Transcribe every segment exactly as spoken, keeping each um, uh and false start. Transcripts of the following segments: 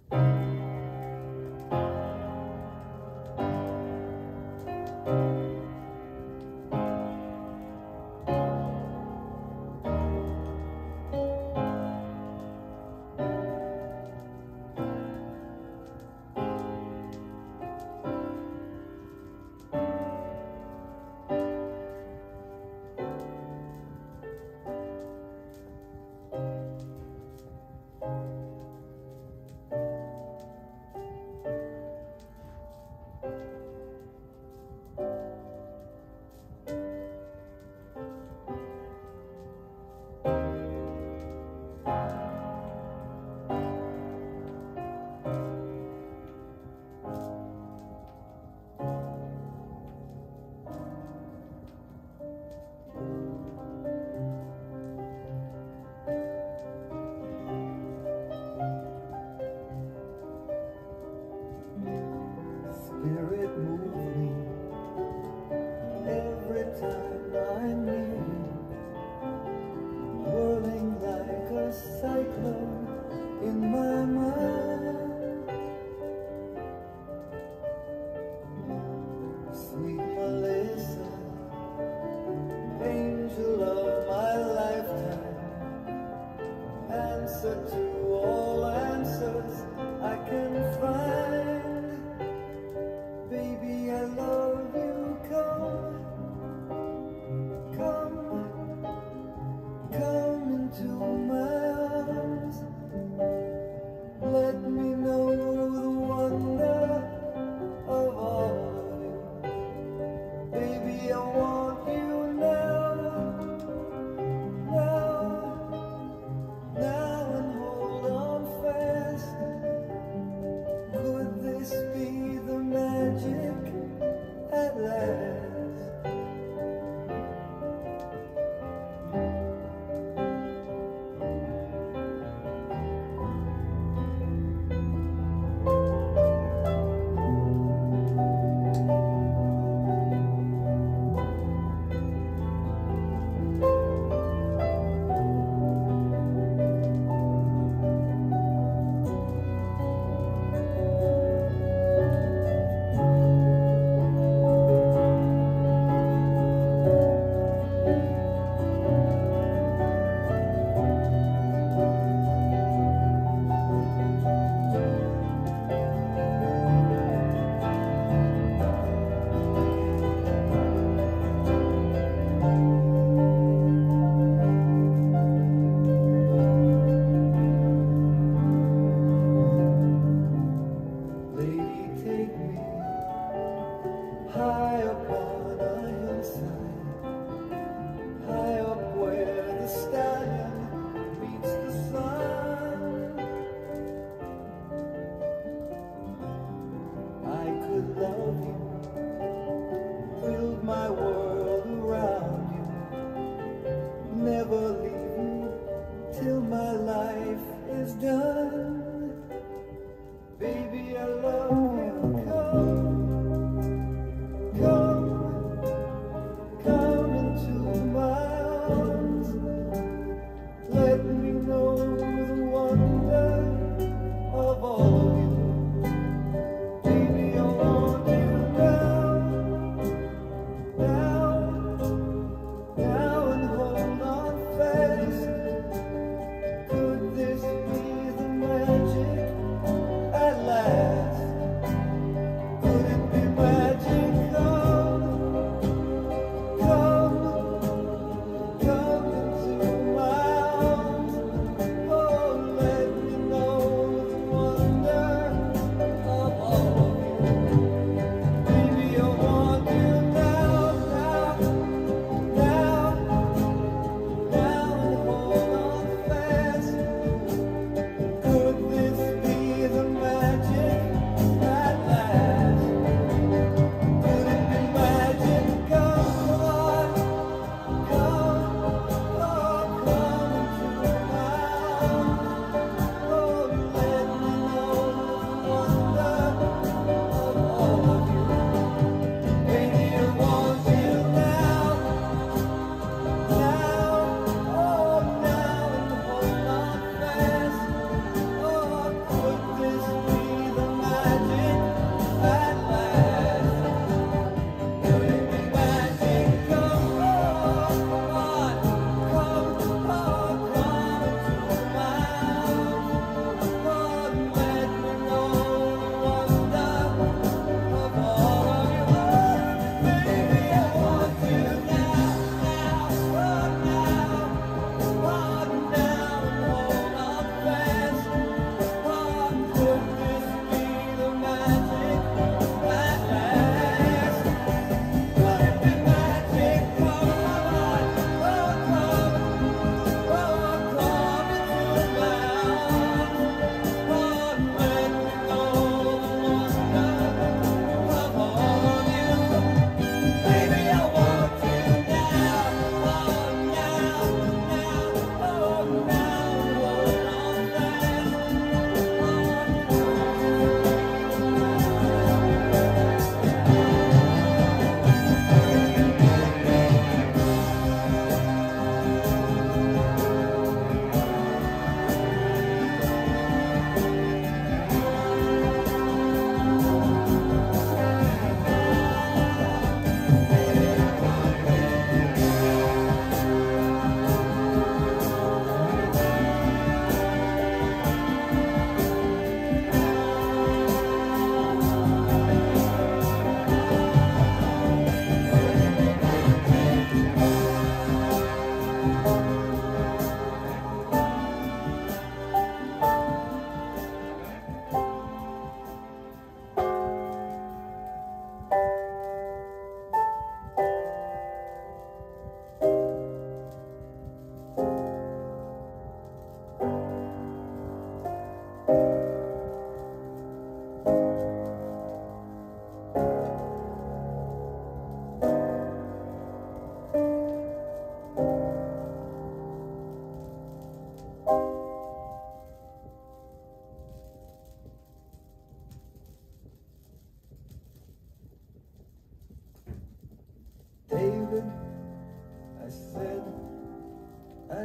Spirit move me every time I'm near you, whirling like a cyclone in my mind. Sweet Melissa, angel of my lifetime, answer to all answers I can find. Baby, I love you, come, come, come into my arms. Let me know the wonder of all of you. Baby, I want you now, now, now, and hold on fast. Could this be the magic at last? High upon a hillside, high up where the stallion meets the sun. I could love you, build my world around you, never leave you till my life is done. Baby, I love you, come. Come, come into my arms. Let me know the wonder of all of you. Baby, I want you now, now, now, and hold on fast. Could this be the magic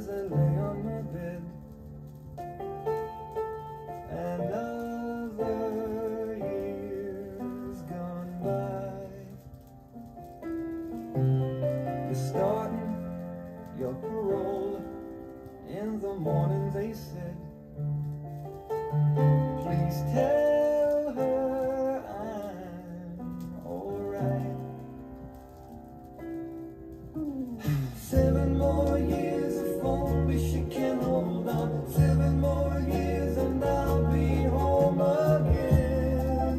as I lay on my bed. Another year's gone by. You're starting your parole. In the morning they said, please tell her I'm alright. Seven more years if only she can hold on. Seven more years and I'll be home again.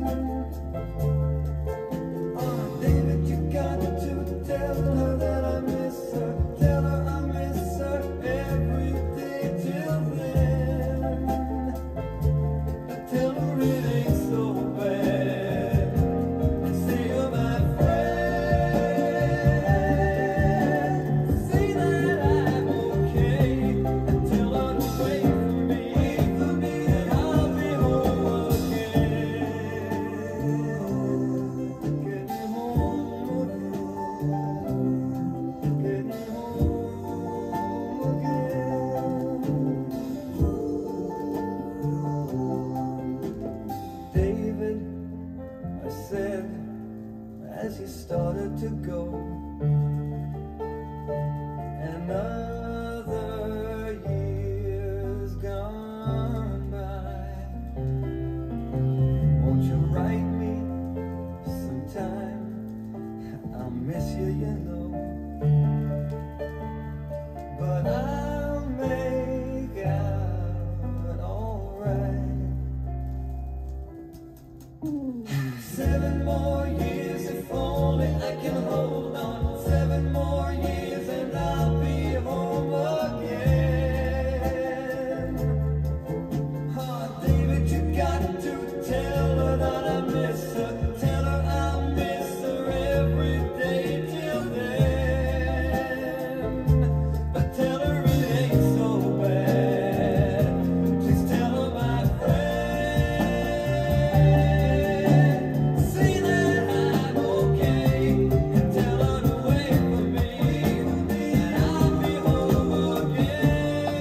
Oh, David, you got to tell her that I miss her. Tell her I miss her every day till then. Tell her it ain't so bad. Say you're my friend. Say that I'm okay. And tell her to wait for me, wait for me, and I'll be home again. Get me home again. Get me home again. David, I said, as he started to go, another year's gone by. Won't you write me sometime? I'll miss you, you know, but I'll make out alright. Seven more years if only I can hold on. Seven more years and I'll be home again. Oh, David, you got to tell her that I miss her. Tell her I miss her every day till then. But tell her it ain't so bad. Please tell her, my friend. Say that I'm okay. And tell her to wait for me, and I'll be home again.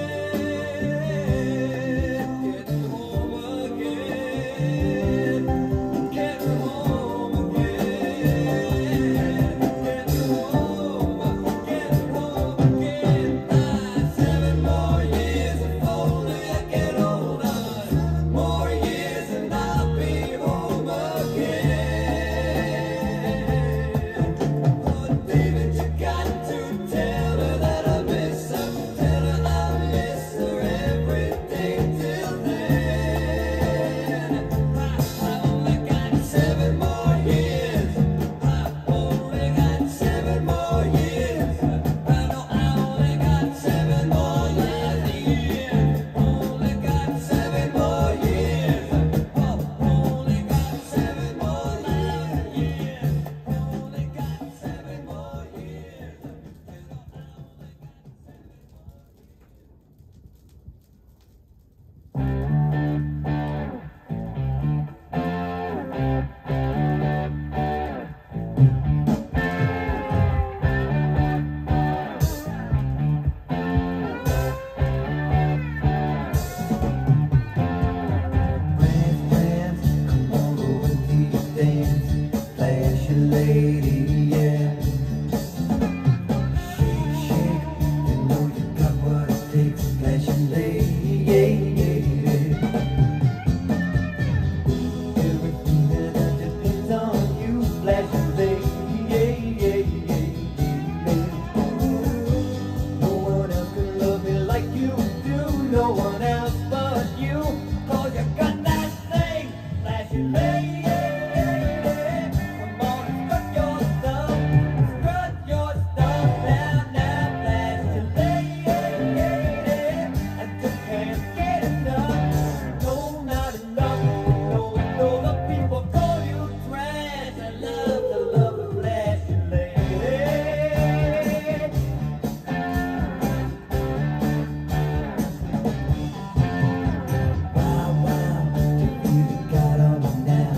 Get home again. Get home again. Get home, get home again. Ah, seven more years if only I can hold on. More years and I'll be home again. Oh, David, you got to tell her that I miss her. Tell her I miss her every day till then. I only got seven more years. I only got seven more years. I know I only got seven more years. Only got seven more years. Oh, only got seven more years. Only got seven more years. You know, I only got come on, go with these dance, flash your lady, yeah. Shake, shake, you know you got what it takes, flash your lady, yeah, yeah, yeah. Everything that I depends on you, flash your lady, yeah, yeah, yeah, yeah. No one else can love me like you do, no one else but you, 'cause you got that thing, flash your lady. Come on and strut your stuff, strut your stuff now, now, flash your lady. I just can't get enough, no, not enough. No, no, the people call you trash. I love the love of flash your lady. Wow, wow, you really got on me now.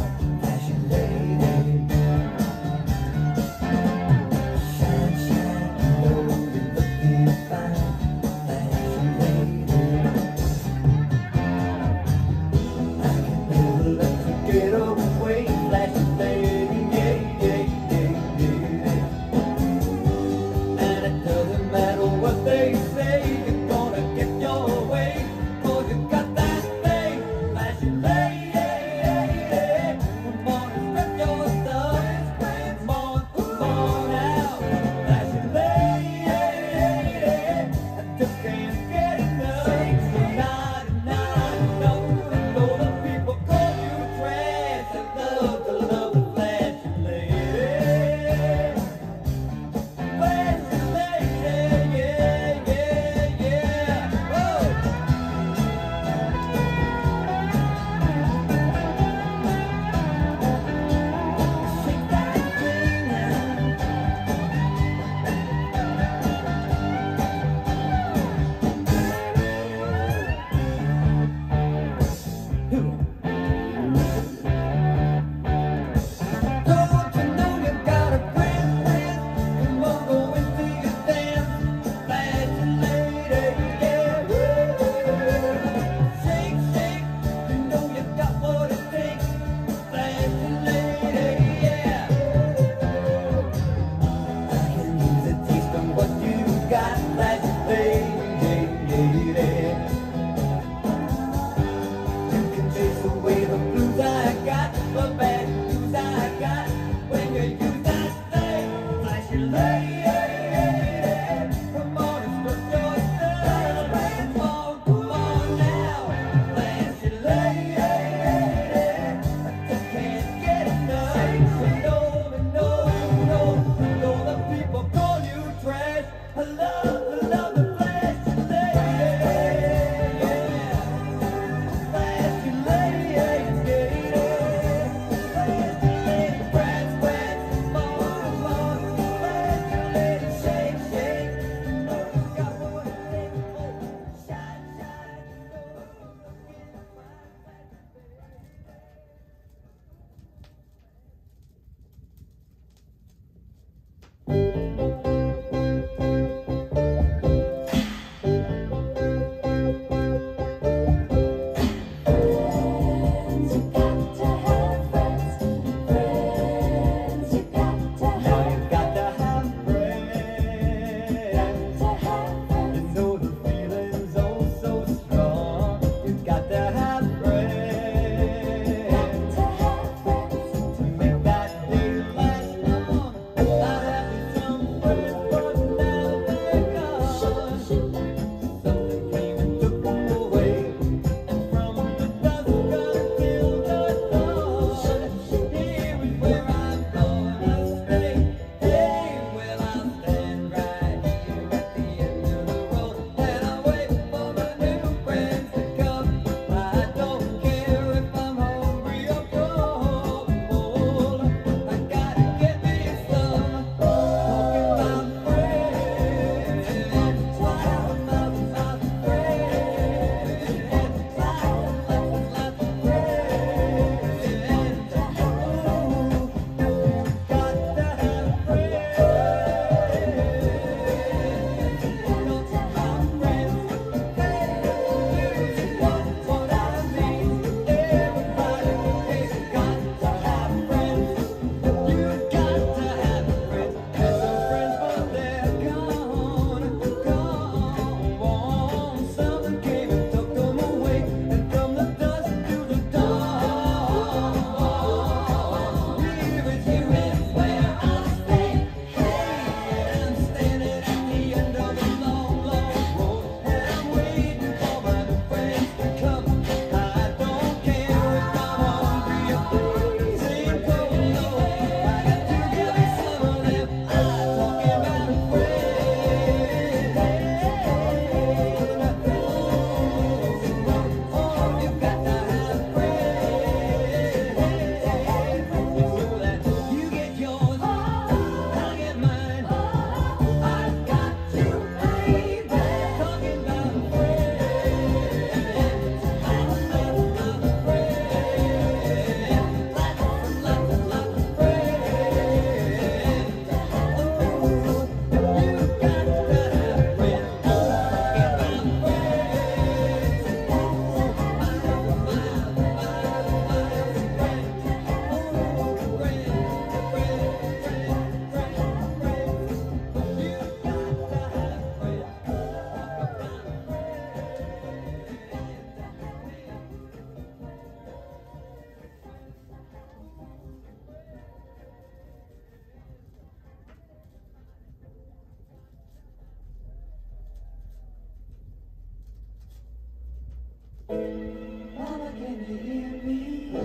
Mama, can you hear me?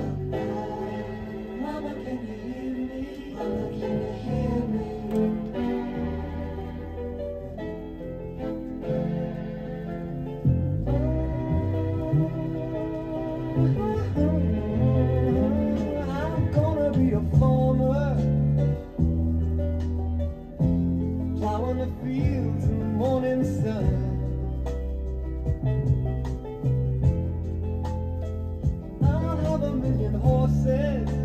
Mama, can you hear me? Mama, can you hear me? I'm gonna be a farmer, plowing the fields in the morning sun. I'll have a million horses